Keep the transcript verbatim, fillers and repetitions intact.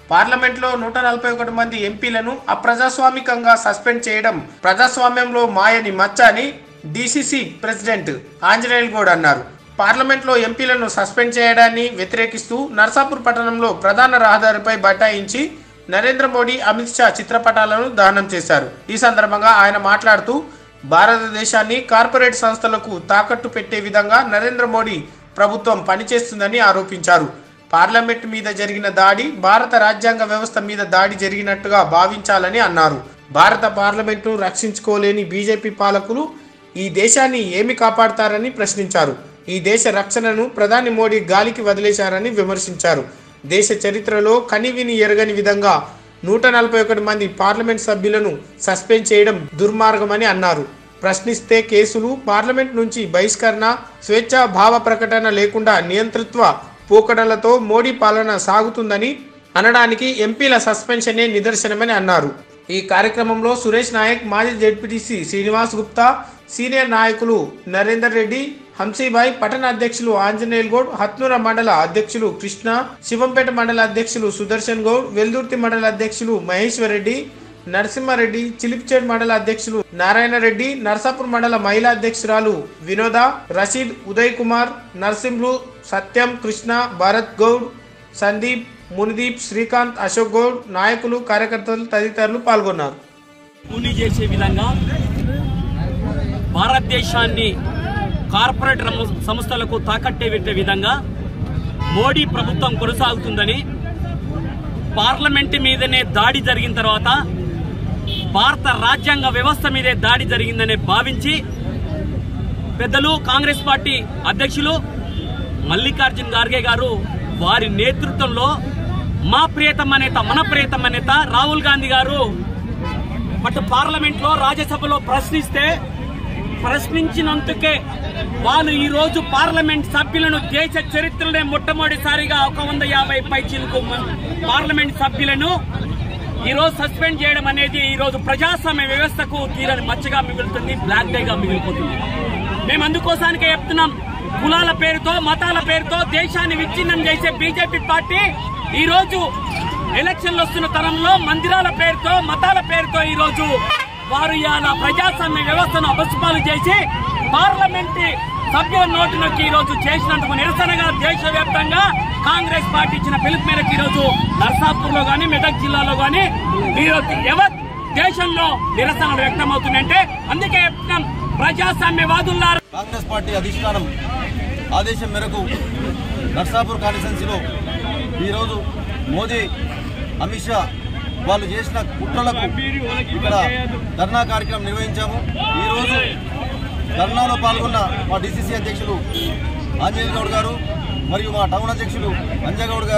పార్లమెంట్లో నూట నలభై ఒకటి మంది ఎంపీలను అప్రజాస్వామికంగా సస్పెండ్ చేయడం ప్రజాస్వామ్యంలో మాయని మచ్చ అని డీసీసీ ప్రెసిడెంట్ ఆంజనేయులు గౌడ్ అన్నారు. పార్లమెంట్లో ఎంపీలను సస్పెండ్ చేయడాన్ని వ్యతిరేకిస్తూ నర్సాపూర్ పట్టణంలో ప్రధాన రహదారిపై బైఠాయించి నరేంద్ర మోడీ, అమిత్ షా చిత్రపటాలను దహనం చేశారు. ఈ సందర్భంగా ఆయన మాట్లాడుతూ భారతదేశాన్ని కార్పొరేట్ సంస్థలకు తాకట్టు పెట్టే విధంగా నరేంద్ర మోడీ ప్రభుత్వం పనిచేస్తుందని ఆరోపించారు. పార్లమెంట్ మీద జరిగిన దాడి భారత రాజ్యాంగ వ్యవస్థ మీద దాడి జరిగినట్టుగా భావించాలని అన్నారు. భారత పార్లమెంట్ను రక్షించుకోలేని బీజేపీ పాలకులు ఈ దేశాన్ని ఏమి కాపాడతారని ప్రశ్నించారు. ఈ దేశ రక్షణను ప్రధాని మోడీ గాలికి వదిలేశారని విమర్శించారు. దేశ చరిత్రలో కనివిని ఎరగని విధంగా నూట నలభై ఒకటి మంది పార్లమెంట్ సభ్యులను సస్పెండ్ చేయడం దుర్మార్గమని అన్నారు. ప్రశ్నిస్తే కేసులు, పార్లమెంట్ నుంచి బహిష్కరణ, స్వేచ్ఛా భావ ప్రకటన లేకుండా నియంతృత్వ పోకడలతో మోడీ పాలన సాగుతుందని అనడానికి ఎంపీల సస్పెన్షనే నిదర్శనమని అన్నారు. ఈ కార్యక్రమంలో సురేష్ నాయక్, మాజీ జెడ్పీటీసీ శ్రీనివాస్ గుప్తా, సీనియర్ నాయకులు నరేందర్ రెడ్డి, హంసీబాయ్, పట్టణ అధ్యక్షులు ఆంజనేయులు గౌడ్, హత్నూర మండల అధ్యక్షులు కృష్ణ, శివంపేట మండల అధ్యక్షులు సుదర్శన్ గౌడ్, వెల్దుర్తి మండల అధ్యక్షులు మహేశ్వర్ రెడ్డి, నరసింహారెడ్డి, చిలిపిచేడ్ మండల అధ్యక్షులు నారాయణ రెడ్డి, నర్సాపూర్ మండల మహిళా అధ్యక్షురాలు వినోద, రషీద్, ఉదయ్ కుమార్, నర్సింహులు, సత్యం, కృష్ణ, భరత్ గౌడ్, సందీప్, మునిదీప్, శ్రీకాంత్, అశోక్ గౌడ్, నాయకులు, కార్యకర్తలు తదితరులు పాల్గొన్నారు. కూలీ చేసే విధంగా భారతదేశాన్ని కార్పొరేట్ సంస్థలకు తాకట్టే పెట్టే విధంగా మోడీ ప్రభుత్వం కొనసాగుతుందని, పార్లమెంట్ మీదనే దాడి జరిగిన తర్వాత భారత రాజ్యాంగ వ్యవస్థ మీదే దాడి జరిగిందని భావించి పెద్దలు కాంగ్రెస్ పార్టీ అధ్యక్షులు మల్లికార్జున్ ఖార్గే గారు వారి నేతృత్వంలో మా ప్రియతమ నేత, మన ప్రియతమ నేత రాహుల్ గాంధీ గారు అటు పార్లమెంట్లో, రాజ్యసభలో ప్రశ్నిస్తే ప్రశ్నించినందుకే వాళ్ళు ఈ రోజు పార్లమెంట్ సభ్యులను దేశ చరిత్రలోనే మొట్టమొదటిసారిగా ఒక వంద యాభై పైచీలకు పార్లమెంట్ సభ్యులను ఈ రోజు సస్పెండ్ చేయడం అనేది ఈ రోజు ప్రజాస్వామ్య వ్యవస్థకు తీరని మచ్చగా మిగులుతుంది, బ్లాక్ డేగా మిగిలిపోతుంది. మేము అందుకోసానికే చెప్తున్నాం, కులాల పేరుతో, మతాల పేరుతో దేశాన్ని విచ్ఛిన్నం చేసే బీజేపీ పార్టీ ఈ రోజు ఎలక్షన్లు వస్తున్న తరంలో మందిరాల పేరుతో, మతాల పేరుతో ఈ రోజు వారు ఇలా ప్రజాస్వామ్య వ్యవస్థను అపస్పాలు చేసి పార్లమెంట్ సభ్యుల నోటు నొక్కి ఈ రోజు చేసినందుకు నిరసనగా దేశవ్యాప్తంగా కాంగ్రెస్ పార్టీ ఇచ్చిన పిలుపు మేరకు ఈ రోజు నర్సాపూర్ లో గానీ, మెదక్ జిల్లాలో గానీ ఈరోజు ఎవరు దేశంలో నిరసనలు వ్యక్తమవుతున్నాయంటే అందుకే చెప్తున్నాం, ప్రజాస్వామ్యవాదులారా కాంగ్రెస్ పార్టీ అధిష్టానం ఆదేశం మేరకు నర్సాపూర్ కాన్స్టిట్యున్సీలో ఈరోజు మోదీ, అమిత్ షా వాళ్ళు చేసిన కుట్రలకు ఇక్కడ ధర్నా కార్యక్రమం నిర్వహించాము. ఈరోజు ధర్నాలో పాల్గొన్న మా డీసీసీ అధ్యక్షులు ఆంజనేయులు గౌడ్ గారు మరియు మా టౌన్ అధ్యక్షులు అంజగౌడ్ గారు